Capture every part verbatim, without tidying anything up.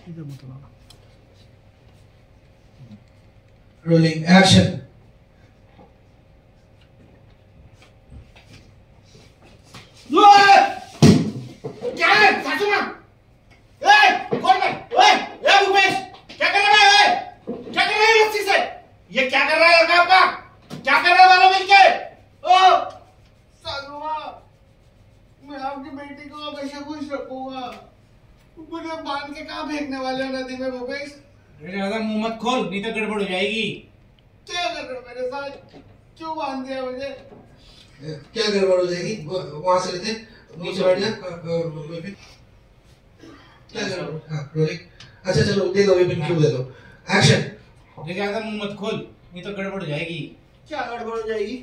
इधर मत लाना। Rolling action. क्या है सासू मां? ए कौन है? ओए ए भूपेश क्या कर रहा है? क्या कर रहा है रस्सी से? ये क्या कर रहा है लड़का आपका? क्या कर रहे हो वालों मिलके? ओ सासू मां मैं आपकी बेटी को हमेशा खुश रखूंगा। मुझे बांध के कहाँ फेंकने वाले हो नदी में भूपेश? ज्यादा मुंह मत खोल नहीं तो गड़बड़ हो जाएगी। क्या कर रहे हो मेरे साथ? क्यों बांध दिया मुझे? क्या गड़बड़ हो जाएगी? वहां से लेते नीचे बैठ जा। क्या गड़बड़? हाँ रोलिंग। अच्छा चलो दे दो विपिन क्यों दे दो। एक्शन। ज्यादा मुंह मत खोल नहीं तो गड़बड़ हो जाएगी। क्या गड़बड़ हो जाएगी?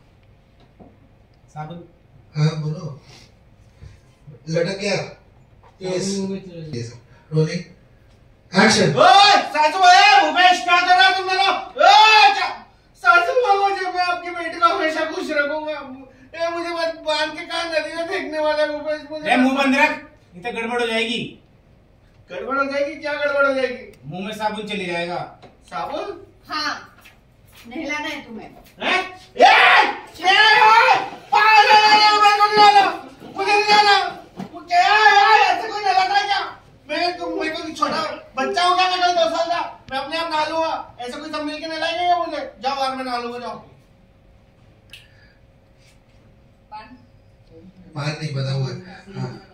साबुन। हाँ बोलो। लटक गया। यस। Rolling action. ओए सासू मां भूपेश क्या कर रहा है तुम लोग? ओए क्या सासू मां मुझे मैं आपकी बेटी को हमेशा खुश रखूंगा। ए मुझे मत बांध के कहां नदी में फेंकने वाला भूपेश मुझे। ए मुंह बंद रख नहीं तो गड़बड़ हो जाएगी। गड़बड़ हो जाएगी? क्या गड़बड़ हो जाएगी? मुंह में साबुन चली जाएगा। साबुन? हाँ नहलाना है तुम्हें। हैं? ए! ए! पागल है मैं को नहीं लाना। मुझे नहीं लाना। क्या यार ऐसे कोई नहलाता है क्या? मैं तुम मैं कोई छोटा बच्चा हूं क्या? मैं कोई दो साल का मैं अपने आप नहा लूंगा। ऐसे कोई सब मिलके नहलाएंगे क्या मुझे? जाओ बाहर में नहा लूंगा जाओ। बाहर नहीं बता हुआ है। हाँ